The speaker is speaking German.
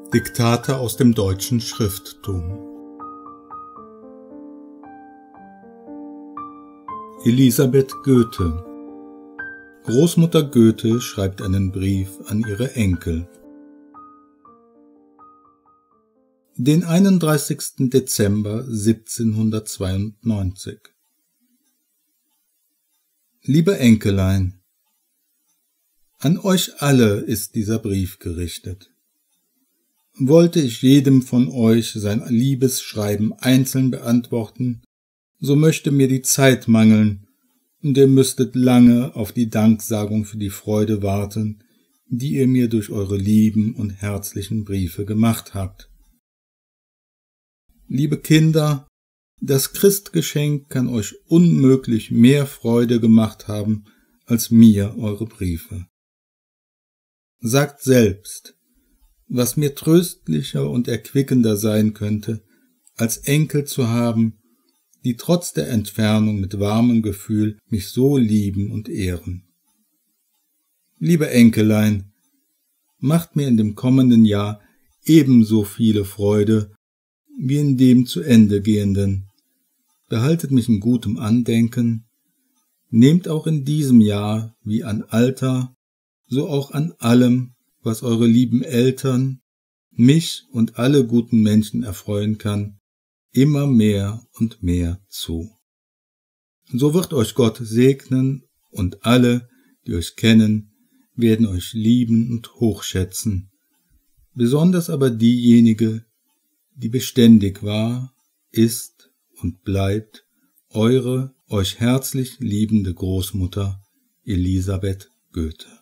Diktate aus dem deutschen Schrifttum. Elisabeth Goethe. Großmutter Goethe schreibt einen Brief an ihre Enkel. Den 31. Dezember 1792. Liebe Enkelein, an euch alle ist dieser Brief gerichtet. Wollte ich jedem von euch sein Liebesschreiben einzeln beantworten, so möchte mir die Zeit mangeln, und ihr müsstet lange auf die Danksagung für die Freude warten, die ihr mir durch eure lieben und herzlichen Briefe gemacht habt. Liebe Kinder, das Christgeschenk kann euch unmöglich mehr Freude gemacht haben, als mir eure Briefe. Sagt selbst, was mir tröstlicher und erquickender sein könnte, als Enkel zu haben, die trotz der Entfernung mit warmem Gefühl mich so lieben und ehren. Liebe Enkelein, macht mir in dem kommenden Jahr ebenso viele Freude wie in dem zu Ende gehenden. Behaltet mich in gutem Andenken, nehmt auch in diesem Jahr wie an Alter, so auch an allem, was eure lieben Eltern, mich und alle guten Menschen erfreuen kann, immer mehr und mehr zu. So wird euch Gott segnen, und alle, die euch kennen, werden euch lieben und hochschätzen, besonders aber diejenige, die beständig war, ist und bleibt eure, euch herzlich liebende Großmutter Elisabeth Goethe.